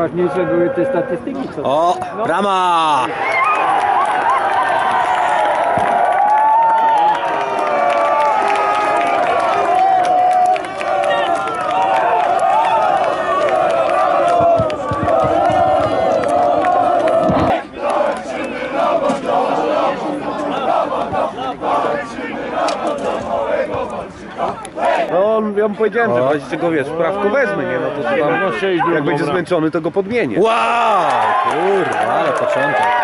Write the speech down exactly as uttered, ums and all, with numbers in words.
najważniejsze były te statystyki. Co... O, brama! No, ja mu powiedziałem, że w razie czego wiesz, wprawko wezmę, nie? No to, to tam, jak będzie zmęczony, to go podmienię. Wow! Kurwa, ale początek.